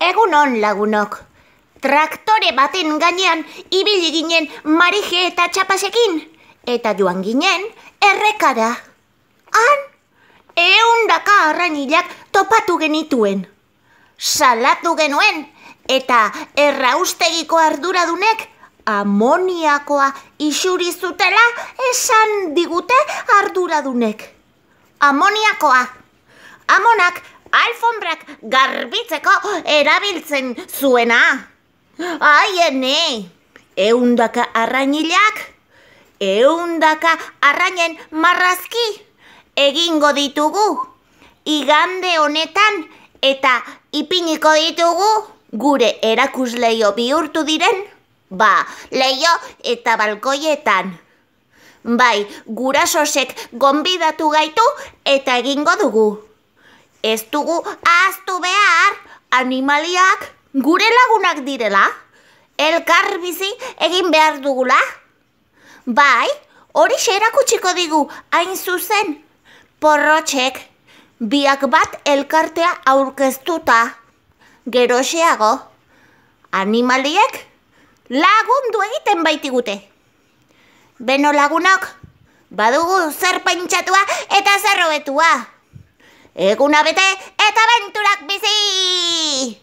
Egunon lagunok, traktore baten gainean ibili ginen Marije eta Txapasekin, eta joan ginen errekara. Han, 100 arrainilak topatu genituen. Salatu genuen, eta erraustegiko arduradunek amoniakoa isuri zutela esan digute arduradunek. Amoniakoa. Amonak alfombrak garbitzeko erabiltzen zuena. Ai, ene, 100 arrainilak, 100 arrainen marrazki egingo ditugu. Igande honetan eta ipiniko ditugu gure erakusleio bihurtu diren, leio eta balkoietan. Bai, gurasosek gonbidatu gaitu eta egingo dugu. Ez dugu ahaztu behar, animaliak gure lagunak direla, elkar bizi egin behar dugula. Bai, hori erakutsiko digu hain zuzen, porrotxek, biak bat elkartea aurkeztuta. Geroxeago, animaliek lagundu egiten baitigute. Beno lagunok, badugu zer pentsatua eta zer hobetua. Eguna bete eta abenturak bizi!